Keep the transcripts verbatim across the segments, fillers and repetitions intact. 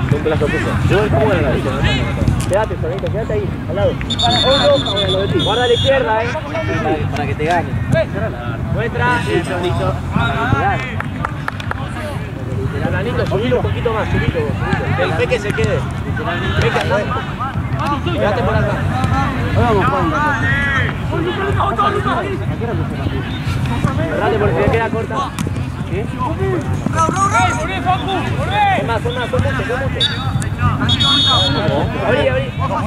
Un plazo puso. ¿Cómo era la vista? Quédate, Sonito, quédate ahí, al lado. Guarda a la izquierda, eh. Para, para que te gane. Muestra. Sí, Sonito. Para que te gane. Sonanito, subilo un poquito más, subilo. Que el Peque se quede. Peque, andá. Quédate por acá. Vamos, Juan. Cerrate porque se queda corta. ¿Sí? Toma, toma, toma, toma. Abrí, abrí.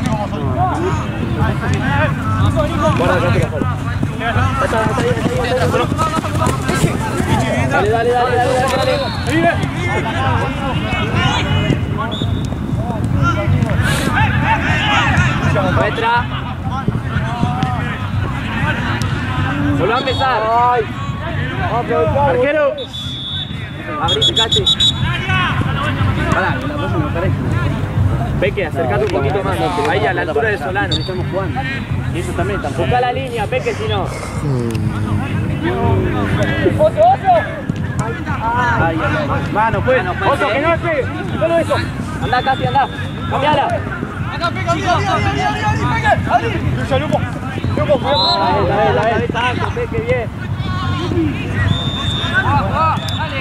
Guarda, acá te la falta. Está, está bien, está bien, está bien. Dale, dale, dale, dale, dale. Muestra. Volvá a empezar. Arquero. Abrite, Cache. Pará, que la próxima me parece. Peque, acercate un poquito más. Ahí a la altura de Solano. Estamos jugando. Y eso también tampoco. Busca la línea, Peque, si no. ¡Oso, oso! Ay, ay, ay. Mano, pues. Oso, que no es Peque. Solo eso. Andá, Casi, andá. Cambiala. Acá, Peque, abrí, abrí, abrí, abrí, Peque. Abrí. Lucha, Luco. Luco, cuidado. Dale, dale, dale. Peque, bien. Dale.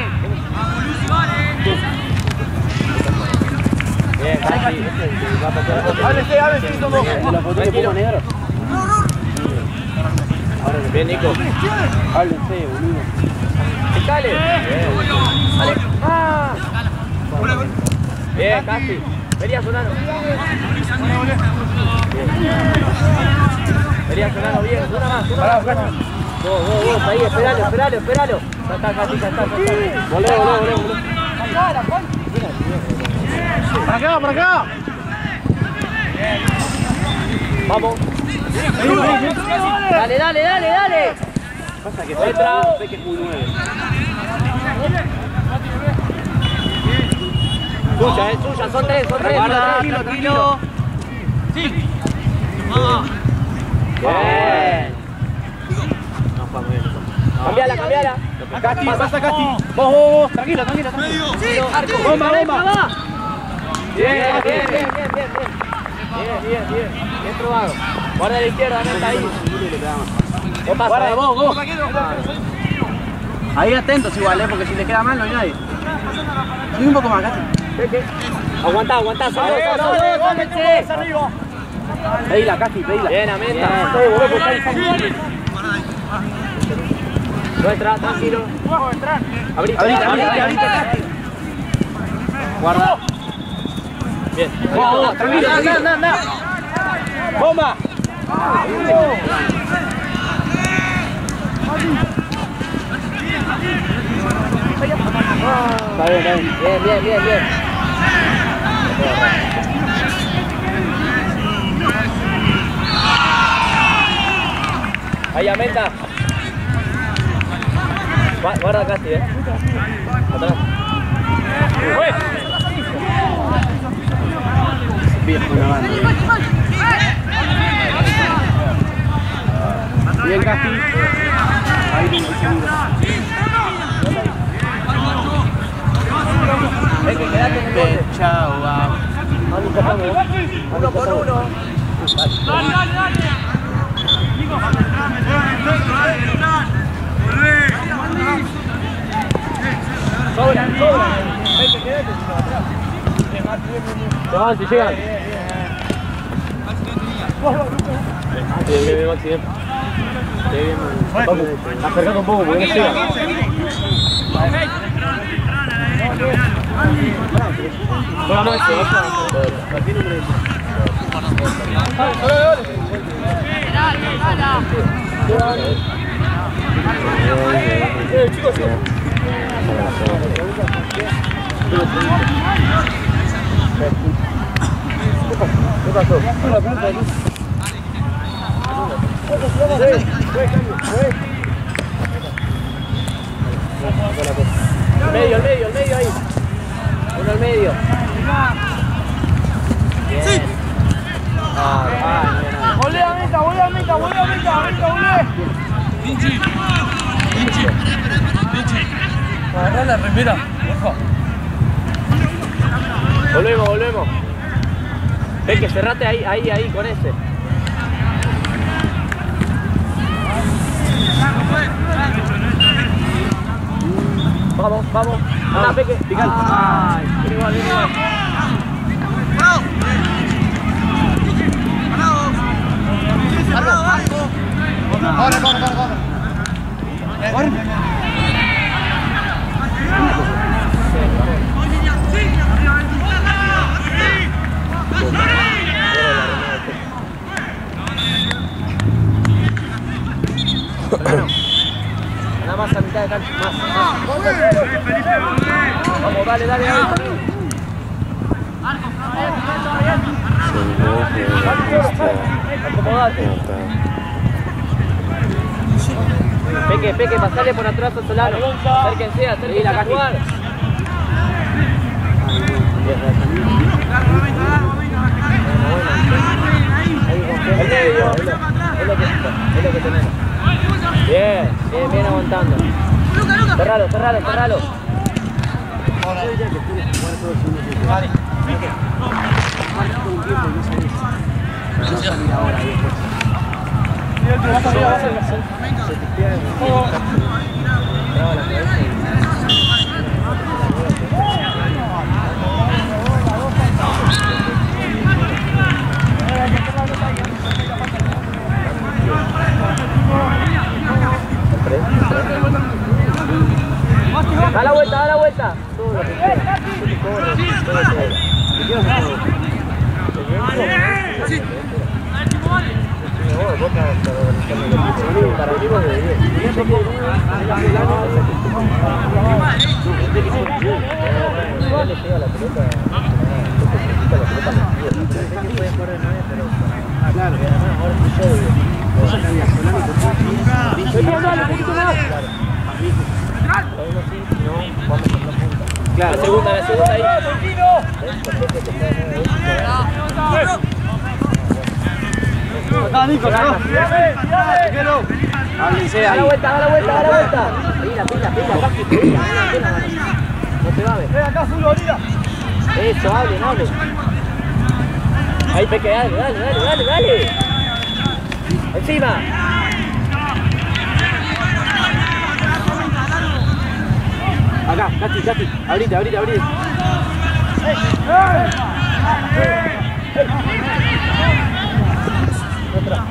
Bien, Casi. Háblese, háblese, tomo. Tranquilo, negro. Bien, Nico. Háblense, boludo. Dale. Bien. Dale. Ah. Bien, Casi. Venía Solano. Venía Solano, bien. Una más, una más. Vos, vos, vos, ahí, esperalo, esperalo, esperalo. Ya está, Casi, ya está, ya está. Volé, volé, volé, volé. Para acá, para acá. Vamos. Dale, dale, dale, dale. Pasa que Petra, sé que es muy nueve. Suya, es suya, son tres, son tres. Tranquilo, tranquilo. Sí. Vamos. Bien. No, fue muy bien. Cambiala, cambiala. Casti, pasa Casti. Vos, vos, vos. Tranquilo, tranquilo, tranquilo. Sí, arco. Bomba, bomba. Bien, bien, bien, bien, bien, bien. Bien, bien, bien. Bien probado. Guarda a la izquierda, no está ahí. ¿Qué pasa? Guarda, vos, vos. Ahí atentos igual, eh, porque si te queda mal no hay nadie. Subí un poco más, Casti. Aguantá, aguantá, solo, solo, solo. Pedila, Casti, pedila. Bien, Amenda. Nuestra, tranquilo. Abrite, abrite, abrite. Guarda. Bien. Vamos, tranquilo, anda, anda, anda. Bomba. Está bien, está bien. Bien, bien, bien, bien. Ahí, Amenda. Guarda Casti, eh. Atrás. Bien, una banda. Bien, Casti. Ahí viene el segundo. Ven que quedate en el bote. Chao, va. Uno por uno. Dale, dale, dale. Sobra, sobra. Ven que quedate atrás. Van, si llegan. Bien, bien, bien, Maxi, bien. Bien, vamos, acercando un poco porque no llega. Buena noche, Eh, chicos, chicos. ¿Qué pasó? El medio, el medio, el medio ahí. Uno al medio. Sí. Ah, ah, volé a meta, volé a meta, volé a meta, meta, volé. Vinci. Vinci. Vinci. Agarrá la remera, por favor. Volvemos, volvemos. Ven que cerrate ahí, ahí, ahí con ese. Vamos, vamos. Anda, Peque. Pical. Ay, viene igual, viene igual. Bravo. Ahora, ahora, ahora, ahora. Nada más a mitad de cancha, más, más. Vamos, dale, dale, dale. Acomodate. Peque, Peque, pasale por atrás a Solano. Acérquense, acérquense a jugar. El medio, es lo, es lo que, es lo que tenemos. Bien, bien, bien aguantando. Cerralo, cerralo, cerralo. Vale. Da la vuelta, da la vuelta. Claro, la segunda, la segunda ahí. Ah, Nico, no. Da la vuelta, da la vuelta, da la vuelta. Pila, pila, pila, pila, pila. No te va a ver. Ven acá, Zulo, orilla. Eso, hablen, hablen. Ahí, Peque, dale, dale, dale, dale, dale. Encima. Acá, Cati, Cati. Abrite, abrite, abrite. Otra.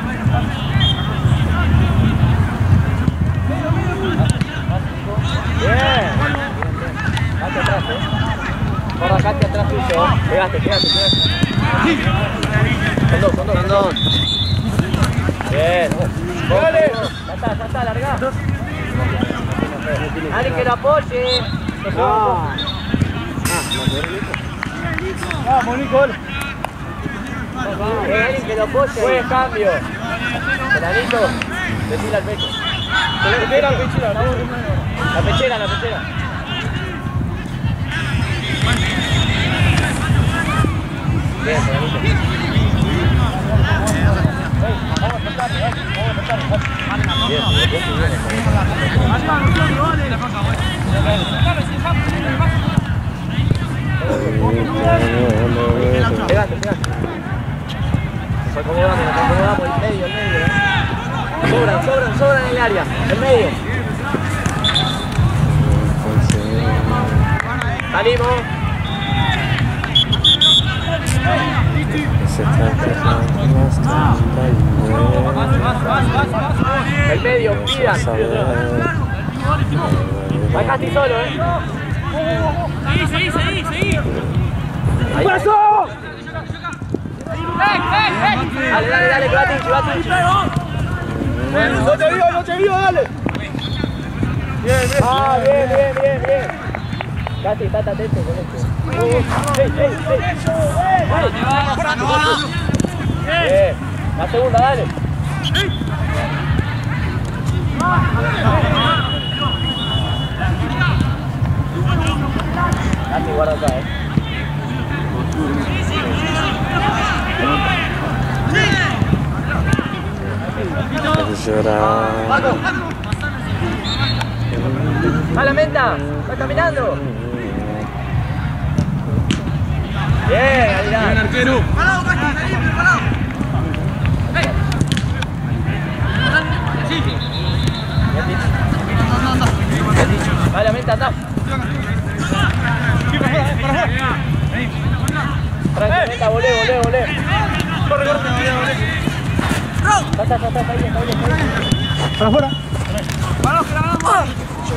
Bien. Cati atrás, eh. Corra, Cati atrás tuyo. Pegaste, pegaste, pegaste. Son dos, son dos, son dos. Bien. Dale. Ya está, ya está, largá. Alguien que lo apoye. No. Vamos, Nico. Eh, alguien que lo apoye. Buen cambio. Peladito. Decile al pecho. La pechera, la pechera. La pechera, la pechera. Bien, peladito. Bien, Pegaste, pegaste. Nos acomodamos, nos acomodamos el medio, el medio. ¿eh? Sobran, sobran, sobran en el área. El medio. Salimos. El medio, mira. Va casi solo, ¿eh? Seguí, seguí, seguí, seguí. ¡Paso! Dale, dale, dale, que va Tinchi, va Tinchi. No te digo, no te digo, dale. Bien, bien. Ah, bien, bien, bien, bien. Casi, estate atento con esto. ¡Ey, ey, ey! Bien. La segunda, dale. Casi, guarda acá, eh. ¡Paco! ¡A la menta! ¡Va caminando! arquero. Dale, meta, anda. Tranqui, meta, volé, volé, volé. Corre, corre, volé, volé. Está, está, está, está bien, está bien, está bien. Para afuera. ¡Vamos, que la ganamos!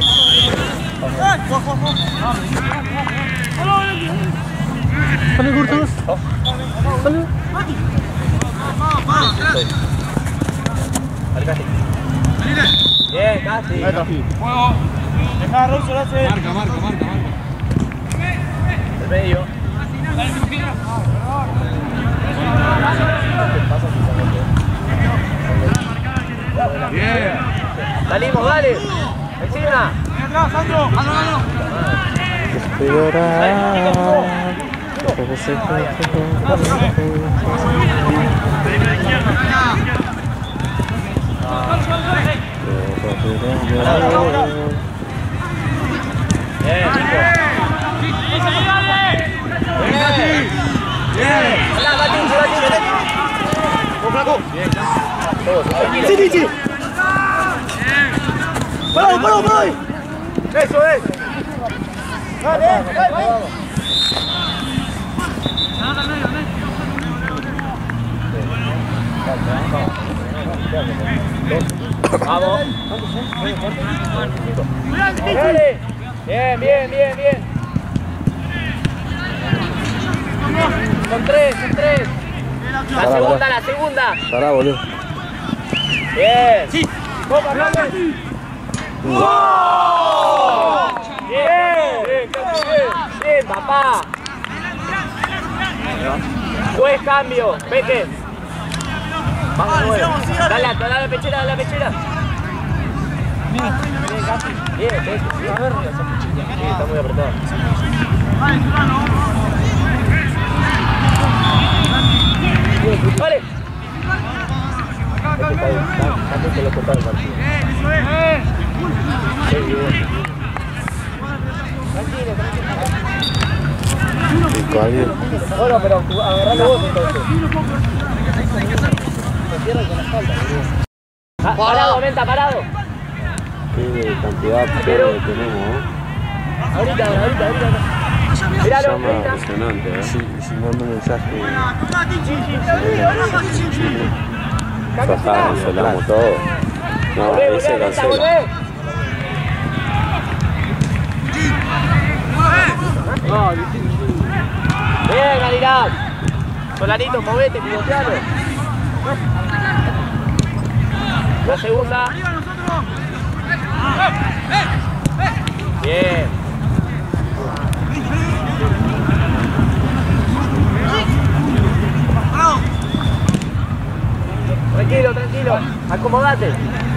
Sale cortos. Sale. Bien, casi. Ahí está. Juego. Deja a Rouso, lo hace. Marca, marca, marca, marca. El medio. Dale, tu piedra. Bien. Salimos, dale. Encima. Ven atrás, Sandro. Sandro, Sandro. Bien, Nico. Hola, Mati, Mati. Sí, sí, sí. Parado, parado, parado. Eso es. Dale, dale. Vamos. Dale. Bien, bien, bien, bien. Son tres, son tres. La Pará, segunda, pará. la segunda. Pará, boludo. Bien. Sí. Copa, Hernández. ¡Wow! Bien, bien, casi bien. Bien, papá. Buen cambio, vete. Vamos, nueve. Dale, dale a la pechera, dale a la pechera. Bien, casi. Bien, vete. Sí, está muy apretado. Vale. Antes se lo cortaba el partido. Tranquilo, tranquilo. Bueno, pero agarralo vos entonces. Se cierra con la espalda, boludo. Parado, Menta, parado. Qué cantidad de Pero- que tenemos, ¿eh? Ahorita, ahorita, ahorita. Míralo, Llama ahorita. impresionante, ¿eh? Si, si mando un mensaje. Bajar, cancelamos todo. No, Volvé, ahí volvé, se Menta, cancela. volvé. Bien, Adidas. Solanito, movete, pilotealo. La segunda. Bien. Tranquilo, tranquilo. Acomodate.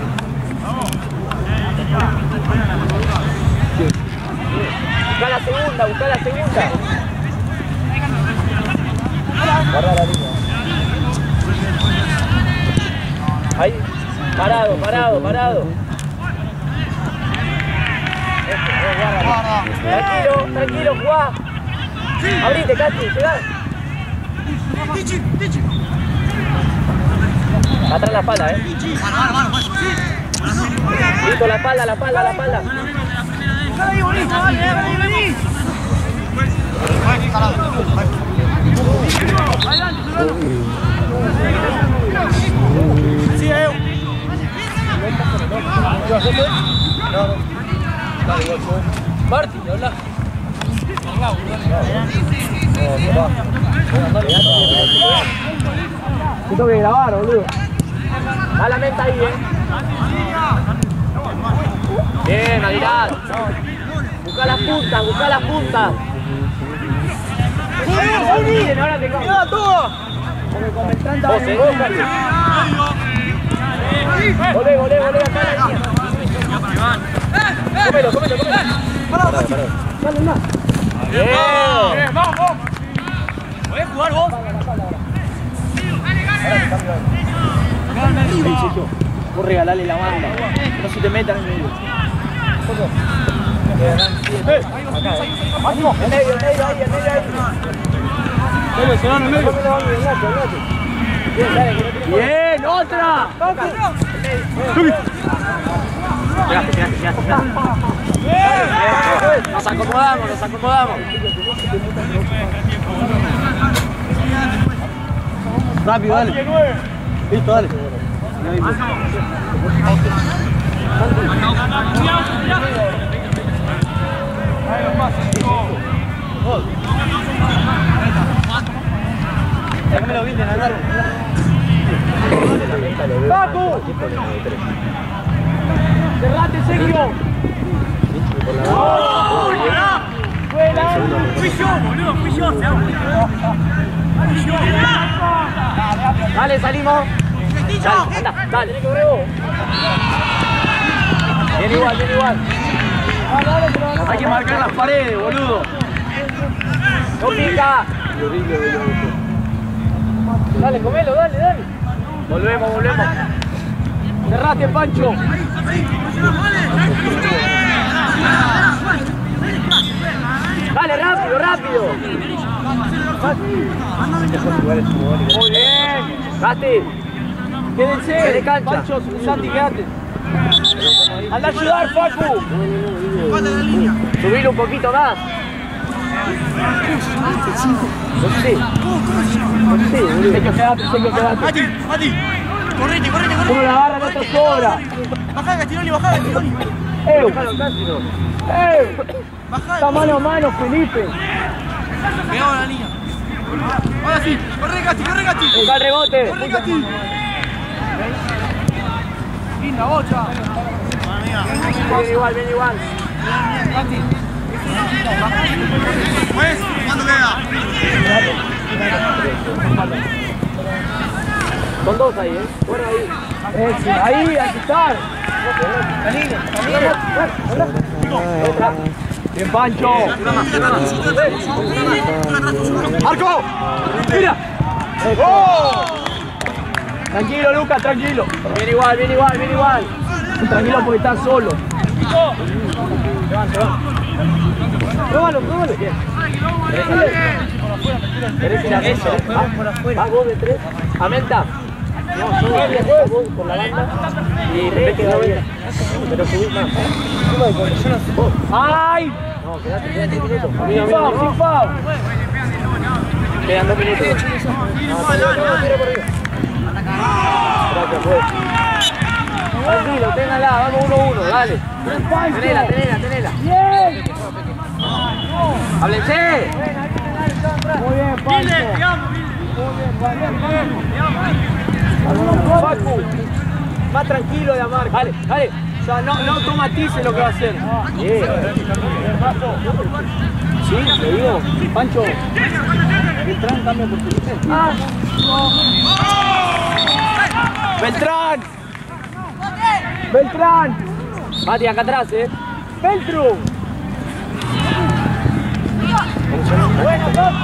Busca la segunda, busca la segunda. Guarda la línea. Ahí. Parado, parado, parado. Tranquilo, tranquilo, jugá. Abrite, Cati, llegá. Atrás la espalda, eh. Listo, la espalda, la espalda, la espalda. Sí, eh. Marti, habla. Tengo que grabar, boludo. Da la menta ahí, eh. Bien, Adidas. Busca las puntas, busca las puntas. Bien, ahora te cago. Vos, eh, vos, Cati. Volé, volé, volé, acá la línea. Cómelo, cómelo, cómelo. Parado, parado. Dale, más. Bien. Bien, vamos, vamos. ¿Podés jugar vos? Vos regalale la banda. No se te metan en medio. Acá, eh. En medio, en medio, ahí, en medio, ahí. Bien, otra. Nos acomodamos, nos acomodamos. Rápido, dale. Listo, dale. Déjamelo bien, agarro. ¡Paco! ¡Cerrate, Sergio! ¡Buena! ¡Fui yo, boludo! ¡Fui yo! Dale, salimos. Dale, anda, dale. Viene igual, viene igual. Hay que marcar las paredes, boludo. No pica. Dale, comelo, dale, dale. Volvemos, volvemos. Cerrate, Pancho. Dale, rápido, rápido. Muy bien. Gasti. Quédense. De cancha. Pancho, Santi, quédate. Anda a ayudar, Facu. Subilo un poquito más. Sí. Seco, quedate, seco, quedate. Mati, Mati. Correte, correte, correte. Uno la agarra, no te sobra. Bajá, Gastironi, bajá, Gastironi. ¡Eh! ¡Eh! Está mano a mano, Felipe. Pegado a la línea. Ahora sí, corre, Gasti, corre, Gasti. Busca el rebote. Corre, Gasti. Linda bocha. Viene igual, viene igual. Pues, ¿cuándo queda? Son dos ahí, ¿eh? Bueno, ahí. Ese, ahí, hay que estar. La línea, la línea. Bien, Pancho. ¡Marco! ¡Mira! ¡Oh! Tranquilo, Lucas, tranquilo. Viene igual, viene igual, viene igual. Tranquilo porque estás solo. Levanta, Pruébalo, pruébalo. ¿Querés ir a eso? Va vos de tres. Amenta. No, solo vos por la banda. Y re que da vuelta. Pero subí más. ¡Ay! No, quedate, quedate un minuto. Sin foul, sin foul. Quedan dos minutos. No, tira por arriba. Gracias, pues. Tranquilo, téngala, vamos uno a uno, dale. Tenela, tenela, tenela. ¡Bien! ¡Háblense! Muy bien, Pancho. Facu, más tranquilo de amar. Dale, dale. O sea, no, no automatice lo que va a hacer. Bien. Sí, te digo. Pancho. Beltrán, cambia por tu ah. Beltrán. Beltrán. Mati, acá atrás, eh. Beltru. Bueno,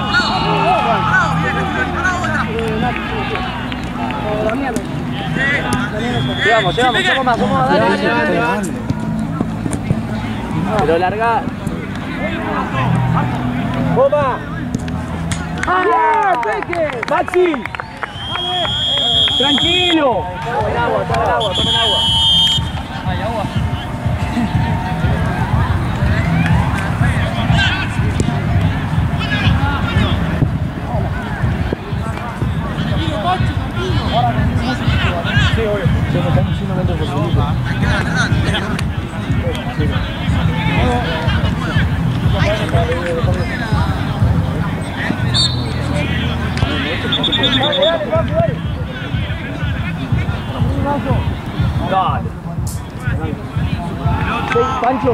Llegamos, llegamos, somos más, somos más, dale, dale, dale, dale. Pero larga. ¡Bomba! ¡Bien, Peque! ¡Maxi! ¡Tranquilo! Tomen agua, tomen agua, tomen agua. Hay agua. Sí, obvio. Se nos están diciendo dentro de los segundos. Dale. Sí, Pancho.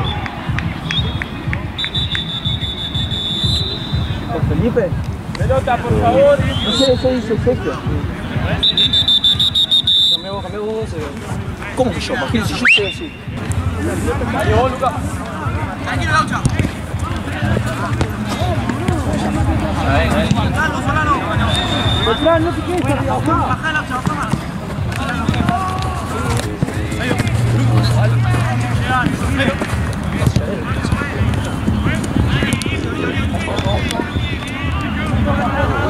¿Con Felipe? Pelota, por favor. No sé, eso dice Sergio. Cambié vos, cambié vos. ¿Cómo que yo? Imagínate si yo estoy así. Dale vos, Lucas. Tranquilo, Laucha. Solano, Solano. Beltrán, no te quedes arriba. Bajá, Laucha, bajá más. Ahí,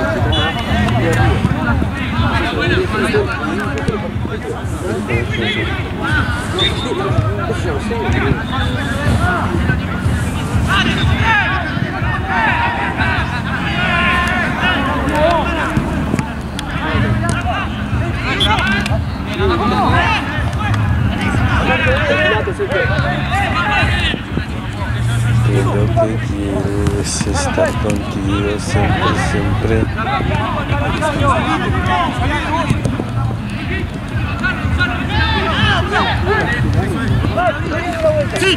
Y lo que quiero es estar contigo siempre, siempre. ¡Sí!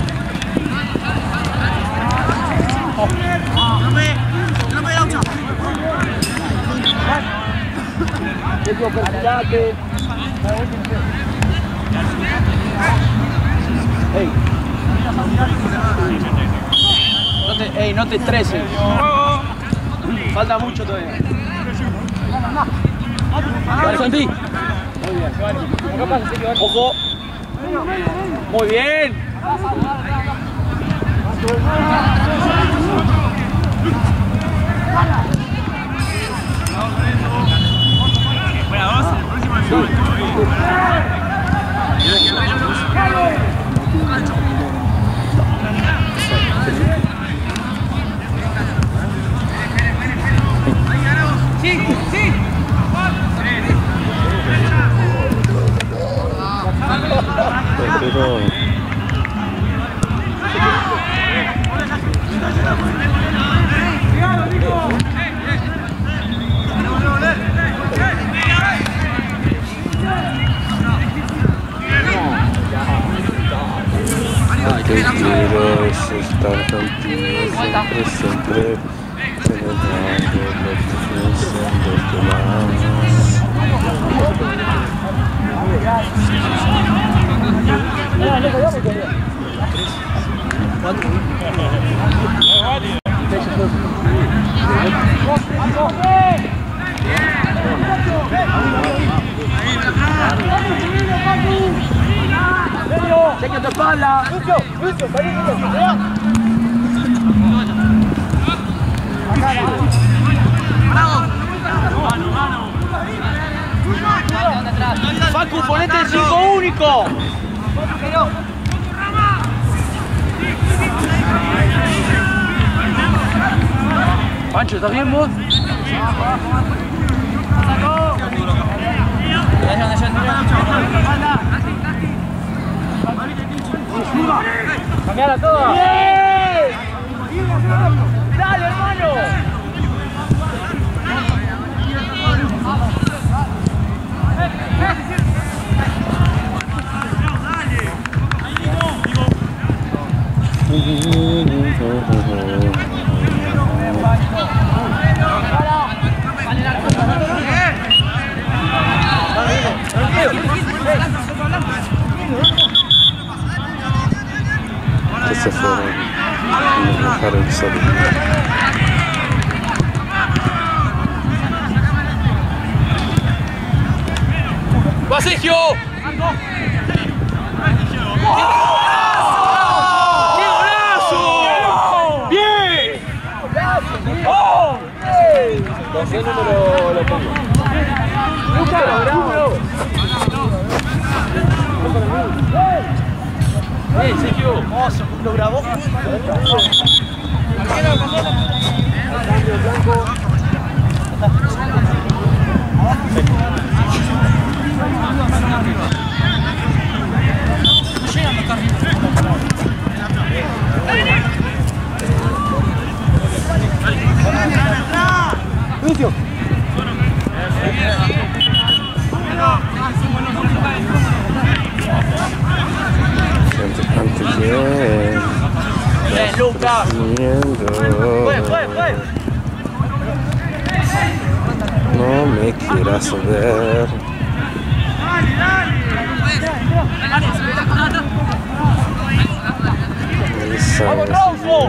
¡No me! ¡No me da mucho! Ey. No te, ey, no te estreses. Falta mucho todavía. Vale, Santi. Muy bien. Ojo. Muy bien. Bueno, vamos al próximo show. Sí, sí. Pero... Lo que quiero es estar contigo siempre, siempre. Celebrando lo que piensan los demás. Checa tu espalda. Lucio, Lucio, salí, Lucio. Facu, ponete el cinco único. Pancho, ¿estás bien vos? Cambiala toda. ¡Bien! ¡Dale, hermano! Que se fueron y nos dejaron solos. ¡Va, Sergio! ¿Qué número lo pongo? ¡Lucas! ¡Número! ¡Eh, Sergio! ¿Lo grabó? Lucio. Antes bien. Bien, Lucas. Fue, fue, fue. No me quieras ver. ¡Vamos, Raufo!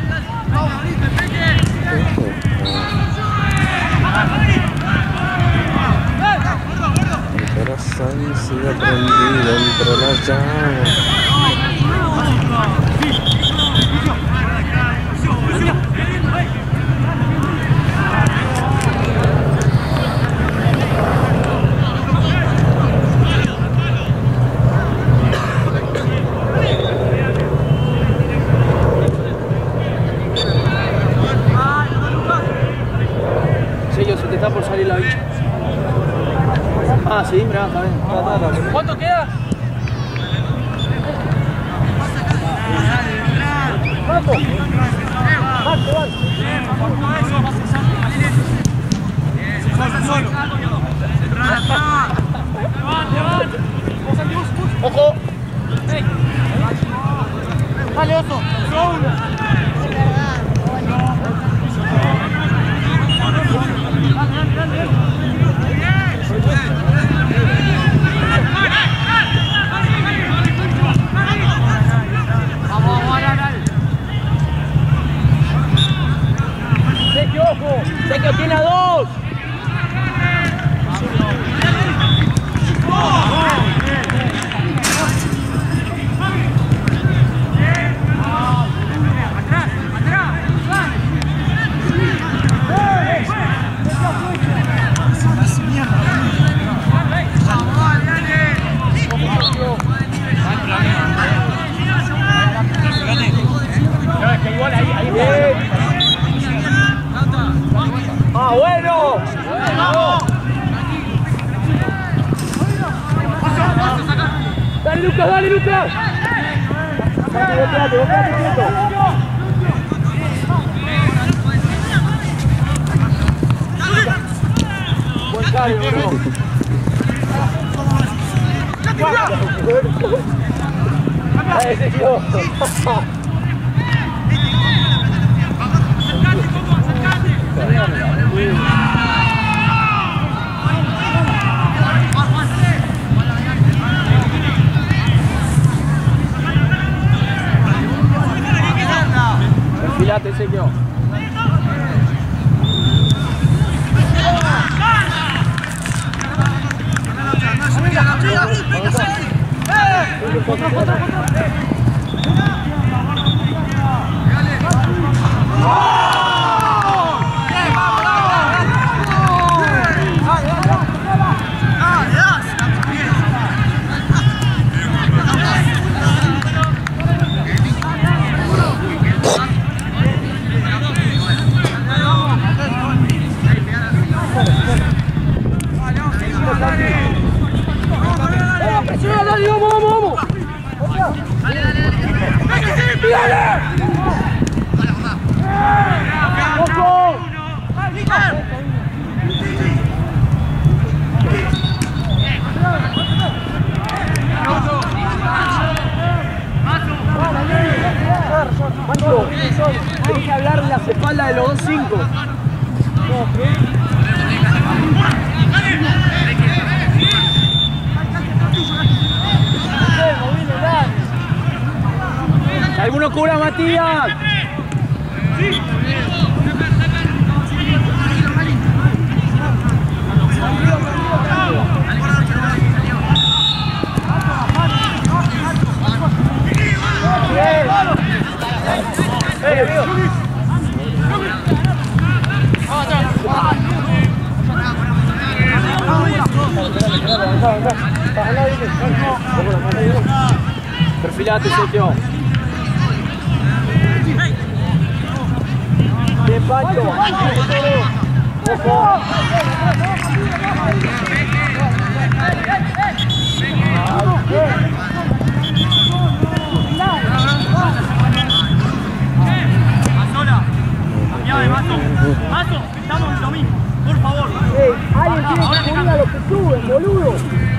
Mi corazón sigue prendido entre las llamas. Se te está por salir la bicha. Ah, sí, mirá, está bien. ¿Cuánto queda? Ojo. Dale, Oso. Sergio, ojo. Sergio tiene a dos. ¡Ah, bueno! ¡Dale, Lucas, dale, Lucas! ¡Volteate, volteate, quieto! ¡Buen cargo, bro! ¡Ahí se quedó! Perfilate, Sergio. Hay que hablar de las espaldas de los dos cinco. ¿Alguno cura, Matías? ¡Eh, amigo! Perfilate, Sergio. Bien, Pancho. Ojo. Cambiame, Mazo. Mazo, estamos en lo mismo. Por favor. Ey, alguien tiene que cubrir a los que suben, boludo.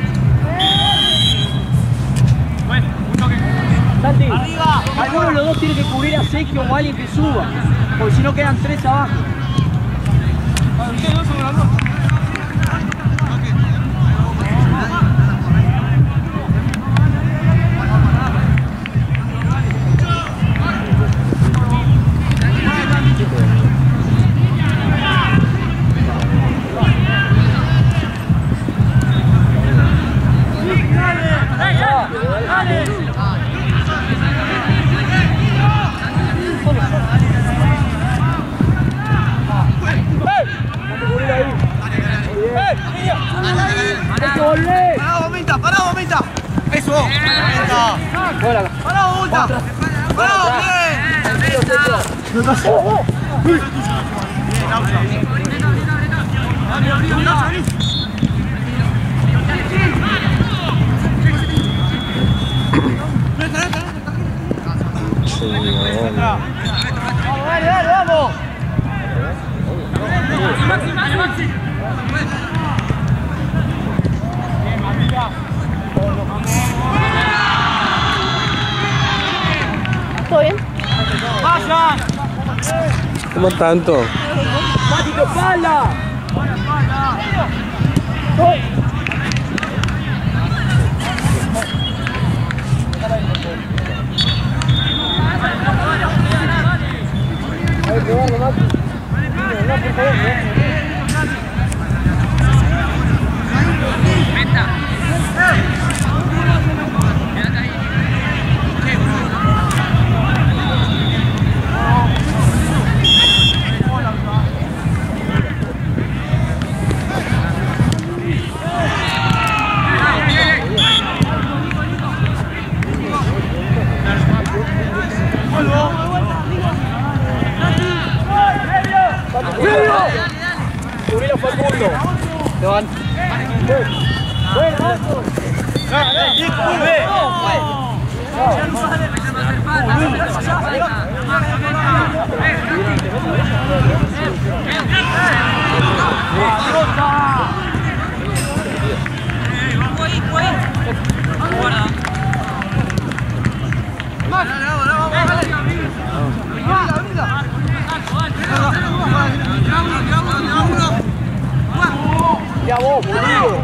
Bueno, un toque. Santi, alguno de los dos tiene que cubrir a Sergio o a alguien que suba. Porque si no quedan tres abajo. Ustedes dos sobre la dos. ¡Pará, Bomita! ¡Pará, Bomita! ¡Eso! ¡Bomita! ¡Pará, Bomita! ¡Pará, bien! ¿Qué pasó? Bien, Laucha. ¿Cómo tanto? ¡Mati, tu espalda! Hay que probarlo, Mati. No, por favor, Subilo, Facundo. Te van. Bueno, vamos. Ya vos, boludo.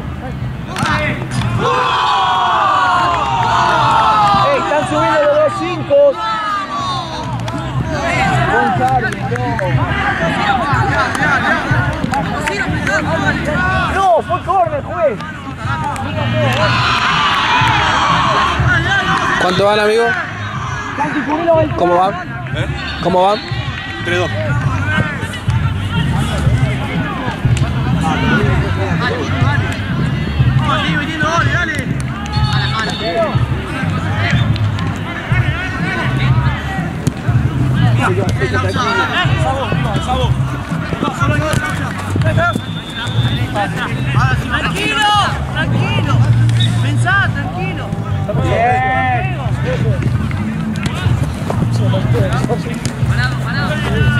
¡Ey, están subiendo los dos cinco! No, fue córner, juez. ¿Cuánto van, amigo? ¿Cómo van? ¿Eh? ¿Cómo van? tres dos. Sigue metiendo goles, dale. Tranquilo, tranquilo. Pensá, tranquilo. Bien. Parado, parado.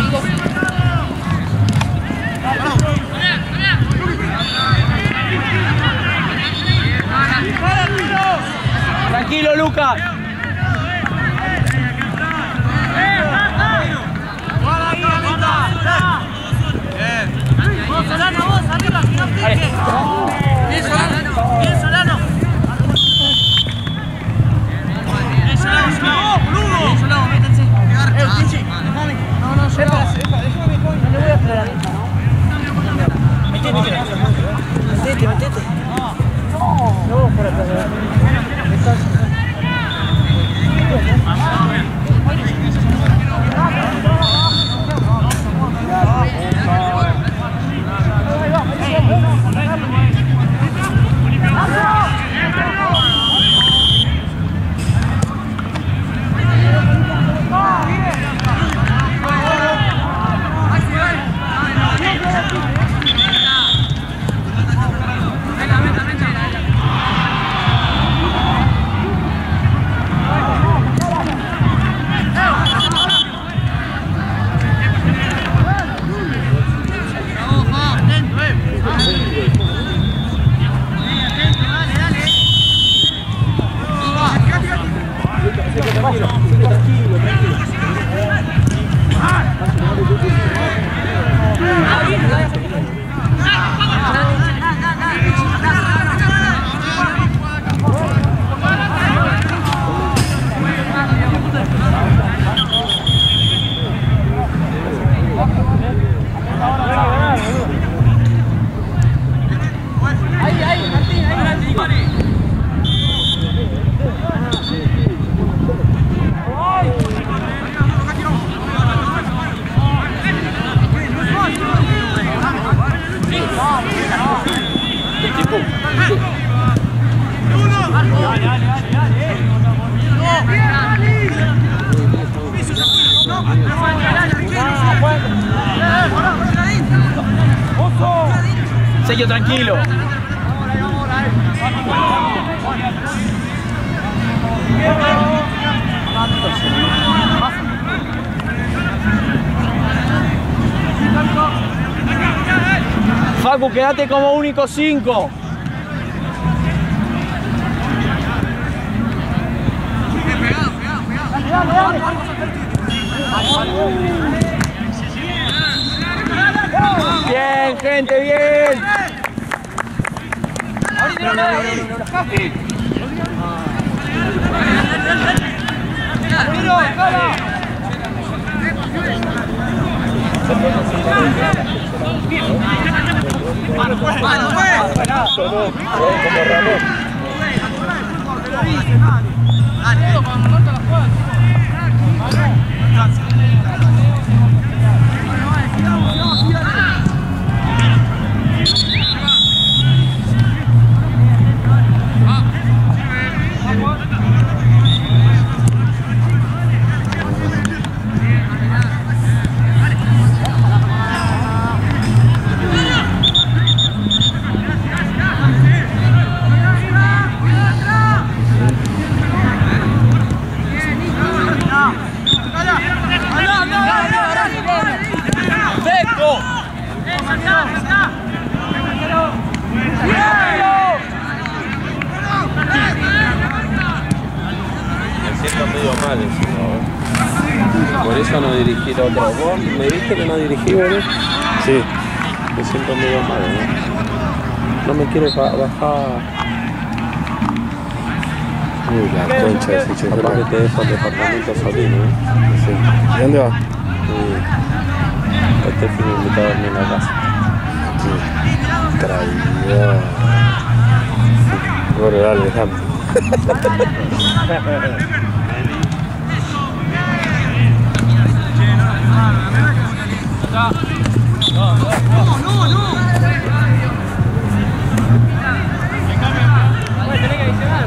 Tranquilo, Lucas. Vos, Solano, vos, arriba, que no pique. Bien, Solano, bien, Solano. Bien, Solano, Solano, boludo. Bien, Solano, métanse. Eh, Tichi, déjame. No, no, Solano. No le voy a esperar a esta, ¿no? Metete, metete. Metete, No, no vos para atrás. Sello tranquilo. Facu, quédate como único cinco. Pegado, pegado, pegado. Bien, gente, bien. Por eso no dirigí la otra. ¿Vos me viste que no dirigí, boludo? Sí. Me siento medio mal, ¿no? No me quiere bajar. Uy, la concha de ese chico. Capaz que te dejo el departamento solino, ¿eh? Sí. ¿Y dónde vas? Sí. Este fin de invitado a dormir en la casa. Sí. Traidor. Bueno, dale, dejame. No, no, no. Tenés que adicionar.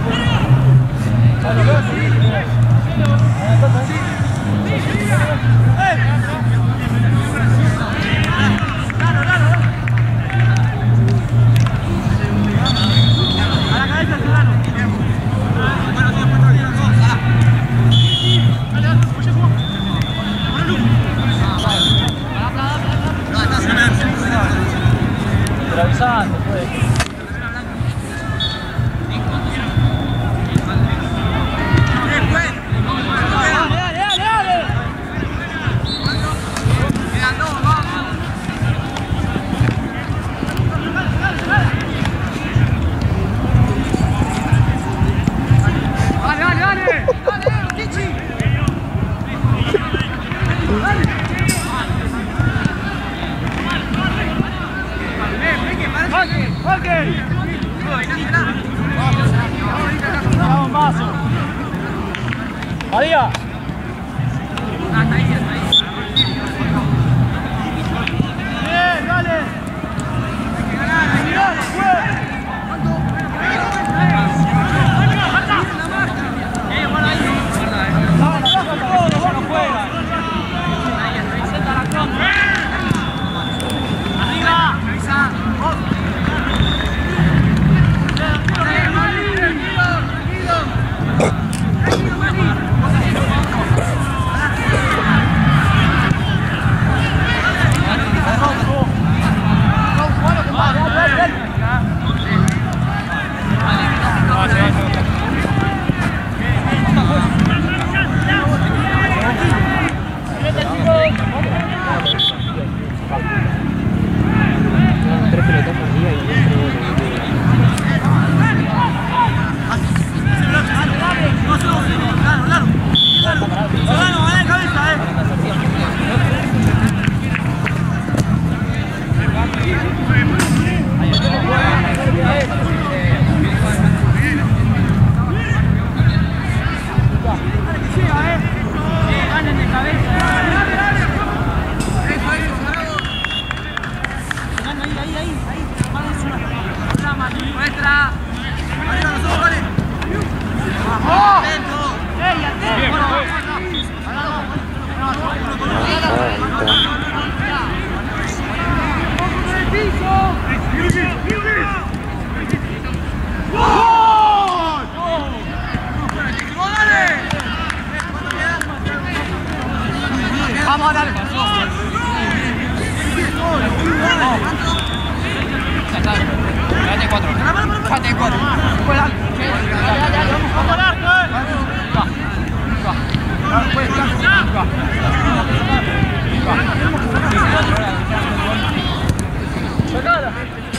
Avisando, pues. María. Bien, dale. Vamos a darle. Date cuatro. Date cuatro. Vamos al arco, eh. Va. Va. Va. ahora.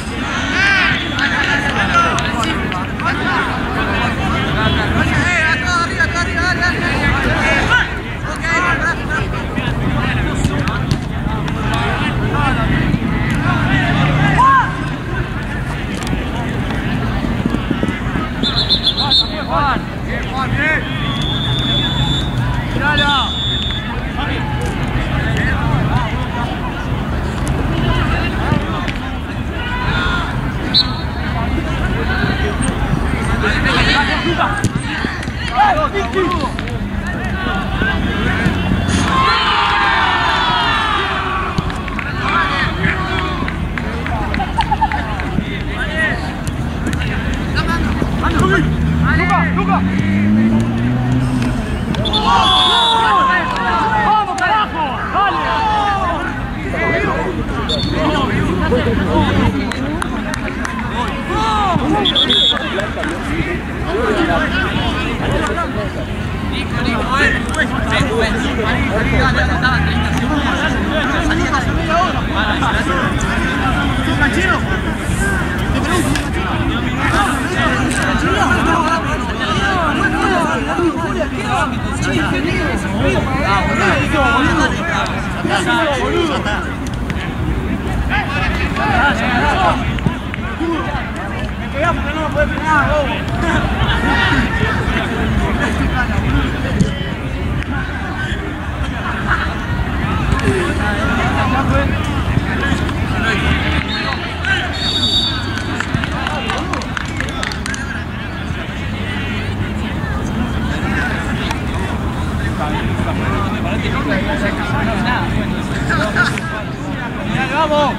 ¡Vamos!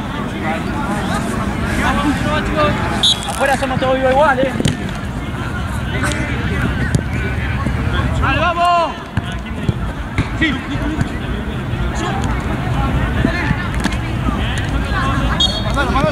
Afuera somos todos vivos igual, eh. ¡Dale, vamos! Sí. ¡Vamos, vamos!